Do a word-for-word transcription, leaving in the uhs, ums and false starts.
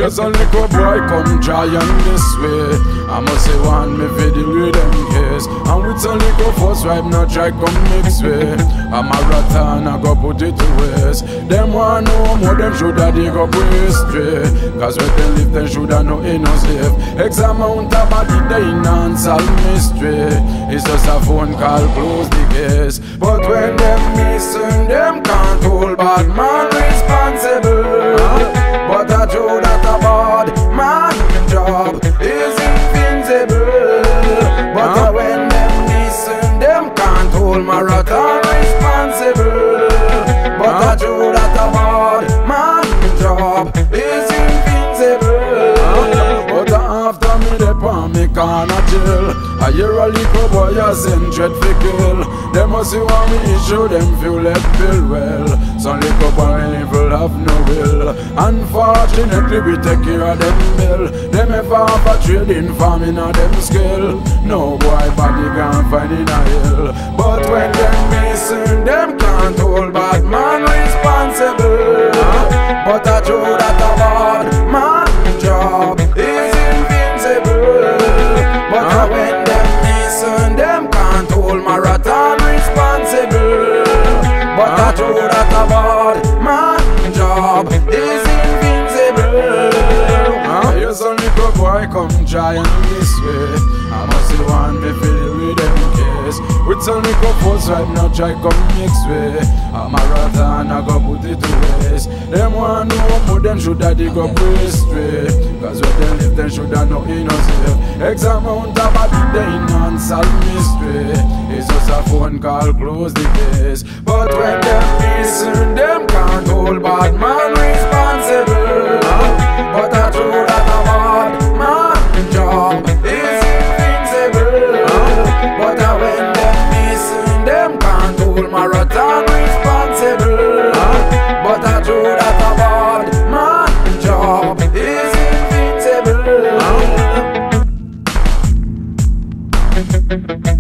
You're some little boy come giant this way. I must say one me for the rhythm case. And with some little force right now try come mix way. I'm a marathon I go put it to waste. Them want know more them shoulda dig up history. Cause when they live they shoulda know innocent. X amount of body they non-solve mystery. It's just a phone call close the case. But when them missing them can't hold bad man responsible. But I know that a bad man job is invincible. But uh, when them missing them can't hold marathon responsible. But I know that a bad man job is invincible. But after me they palm me corner jail. I hear a little boy a send dread for kill. They must see what me issue them feel let feel well. Some little boy evil have no will. Unfortunately we take care of them bill. Them ever have a trading farm in a them skill. No boy body can't find in a hill. But when them missing them can't hold bad man responsible. But I true that a bad man job is invincible. But uh, when them missing them can't hold marathon responsible. But I true that a bad man job is invincible. uh, Here's some little boy come giant this way. I must see one me feel with them case. With some little force right now try come mix way. A marathon I go put it to waste. Them want know more them shoulda dig up history. Cause when they live they shoulda know innocent. X amount of body they non-solve mystery. It's just a phone call close the case. But when them missing them can't hold bad man responsible. But I true that a bad man job is invincible. But I when them missing them can't hold marathon responsible. But I true that a bad man job is invincible.